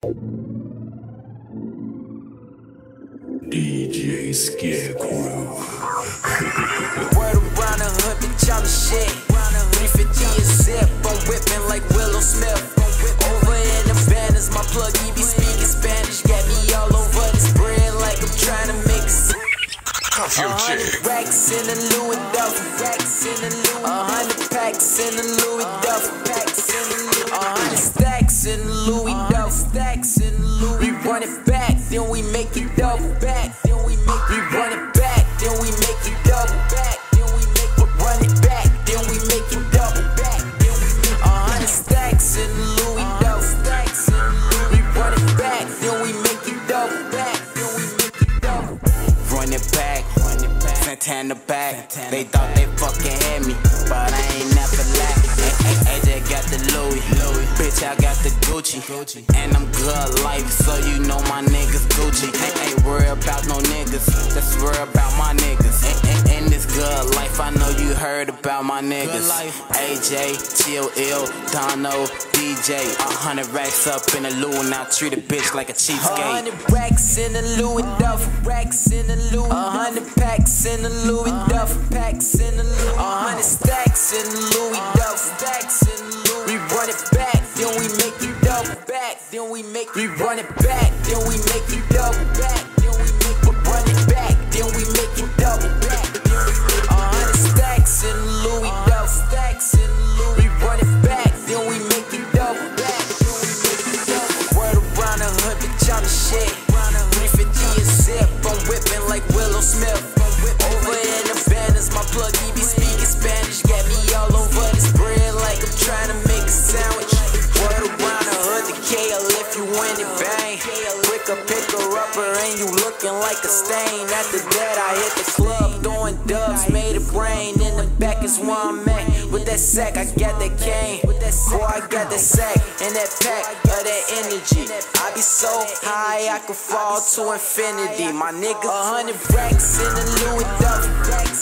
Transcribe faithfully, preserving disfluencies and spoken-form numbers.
D J Scarecrow. Word around the hood, bitch, I'm the shit. three fifty a zip, I'm whipping like Willow Smith. Over in the band is my plug, he be speaking Spanish. Got me all over this bread like I'm trying to mix. A hundred racks in the Louis Duffel, racks in the Louis. A hundred packs in the Louis Duffel, packs in the Louis. A hundred stacks in the Louis Duffel, stacks in the Louis. We run it back, then we make it double back. Then we make we run it back, then we make it double back. Then we make it run it back, then we make it double back. Then we make a hundred stacks in the Louis Duffel, stacks in the Louis. We run it back, then we make it double back. Then we make it double. Run it back, Santana back. They thought they fucking had me, but I ain't never lack. A J got the Louis, bitch, I got the Gucci, and I'm good life, so you know my niggas Gucci. Ain't worry about no niggas, just worry about my niggas. In this good life, I know you heard about my niggas. A J, Chill Ill, Dono, D J, a hundred racks up in the Louis, now treat a bitch like a cheapskate. A hundred racks in the Louis Duffel, racks in the Louis. A hundred packs in the Louis Duffel, packs in the Louis. A hundred stacks in the Louis Duffel, stacks in the Louis. We run it back, then we make it double back. Then we make we run it back, then we make it double back. Then we make it run it back, then we make it double back. A hundred stacks in the Louis Duffel, stacks in the Louis. We run it back, then we make it double back. Then we make it double. Word around the hood, bitch, I'm the shit. three fifty a zip, I'm whipping like Willow Smith. Over in the band is my plug, he be speaking Spanish. Got me all over this bread like I'm trying to make a sandwich. Word around the hood, the K L if you win it, bang. Quick a pick her upper and you looking like a stain. After that I hit the club, throwing dubs, made a brain. In the back is where I'm at. With that sack, I got that cane. Boy, I got that sack and that pack of that energy. I be so high I could fall to infinity. My nigga, a hundred racks in the Louis Duffel.